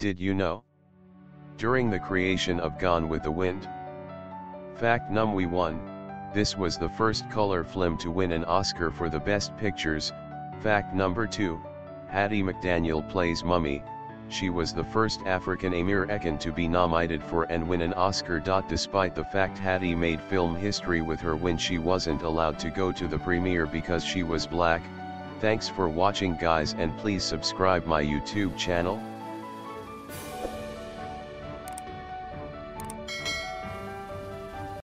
Did you know? During the creation of Gone with the Wind. Fact num 1, this was the first color film to win an Oscar for the Best Pictures. Fact number 2, Hattie McDaniel plays Mummy. She was the first African American to be nominated for and win an Oscar. Despite the fact Hattie made film history with her win, she wasn't allowed to go to the premiere because she was black. Thanks for watching guys, and please subscribe my YouTube channel.